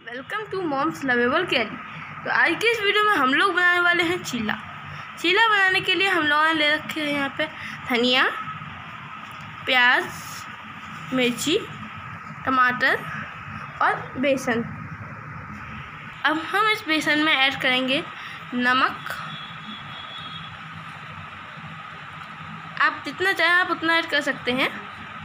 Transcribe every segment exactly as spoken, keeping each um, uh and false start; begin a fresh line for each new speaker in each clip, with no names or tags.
Welcome to mom's lovable carry. तो आज की इस वीडियो में हम लोग बनाने वाले हैं चीला। चीला बनाने के लिए हम लोगों ने ले रखे हैं यहाँ पे धनिया, प्याज, मिर्ची, टमाटर और बेसन। अब हम इस बेसन में ऐड करेंगे नमक। आप जितना चाहें आप उतना ऐड कर सकते हैं,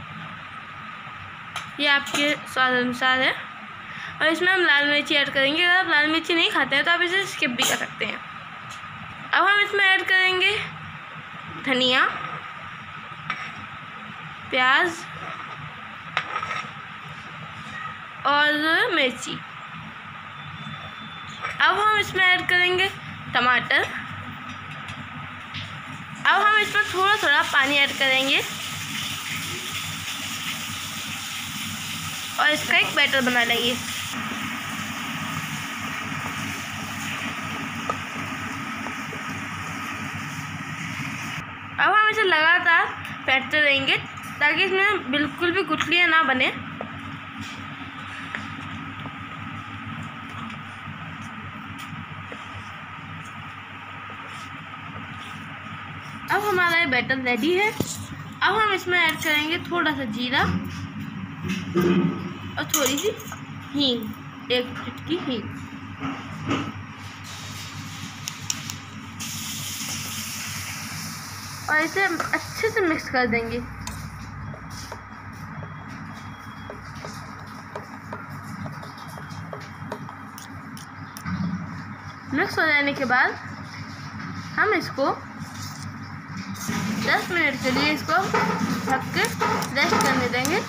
ये आपके स्वाद अनुसार है। और इसमें हम लाल मिर्ची ऐड करेंगे। अगर आप लाल मिर्ची नहीं खाते हैं तो आप इसे स्किप भी कर सकते हैं। अब हम इसमें ऐड करेंगे धनिया, प्याज और मिर्ची। अब हम इसमें ऐड करेंगे टमाटर। अब हम इसमें थोड़ा थोड़ा पानी ऐड करेंगे और इसका एक बैटर बना लेंगे। अब हम इसे लगातार फेंटते रहेंगे ताकि इसमें बिल्कुल भी गुठलियाँ ना बने। अब हमारा ये बैटर रेडी है। अब हम इसमें ऐड करेंगे थोड़ा सा जीरा और थोड़ी सी हींग, एक चुटकी हींग। और इसे अच्छे से मिक्स कर देंगे। मिक्स हो जाने के बाद हम इसको दस मिनट के लिए इसको ढक के रेस्ट करने देंगे।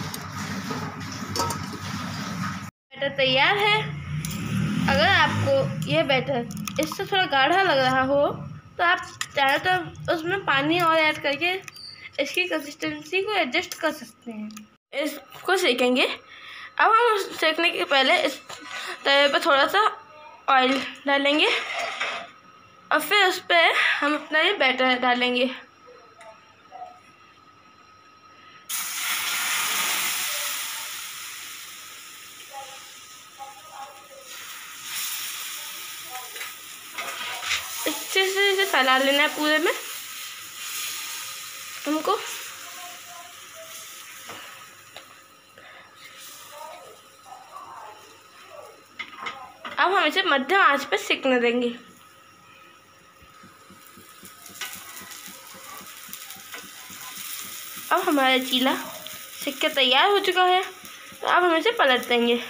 बैटर तैयार है। अगर आपको यह बैटर इससे थोड़ा गाढ़ा लग रहा हो तो आप चाहे तो उसमें पानी और ऐड करके इसकी कंसिस्टेंसी को एडजस्ट कर सकते हैं। इसको सेकेंगे। अब हम सेकने के पहले इस तवे पर थोड़ा सा ऑयल डालेंगे और फिर उस पर हम अपना ये बैटर डालेंगे। अच्छे से इसे फैला लेना है पूरे में हमको। अब हम इसे मध्यम आंच पे सिकने देंगे। अब हमारा चीला सिक के तैयार हो चुका है। तो अब हम इसे पलट देंगे।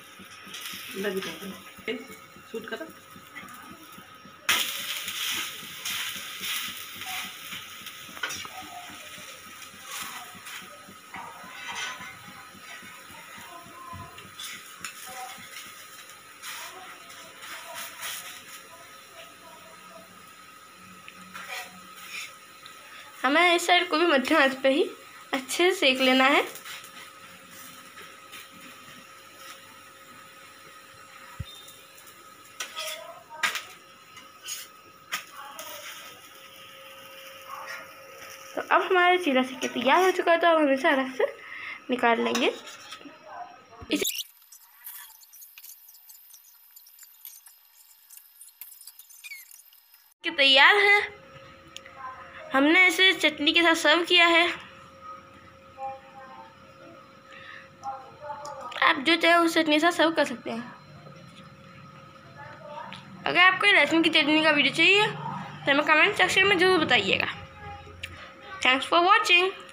हमें इस साइड को भी मध्यम आंच पे ही अच्छे से सेक लेना है। तो अब हमारा चीला सेक के तैयार हो चुका है। तो अब हम इसे अलग से निकाल लेंगे। इसे के तैयार है। हमने इसे चटनी के साथ सर्व किया है। आप जो चाहे उस चटनी के साथ सर्व कर सकते हैं। अगर आपको लहसुन की चटनी का वीडियो चाहिए तो हमें कमेंट सेक्शन में ज़रूर बताइएगा। Thanks for watching.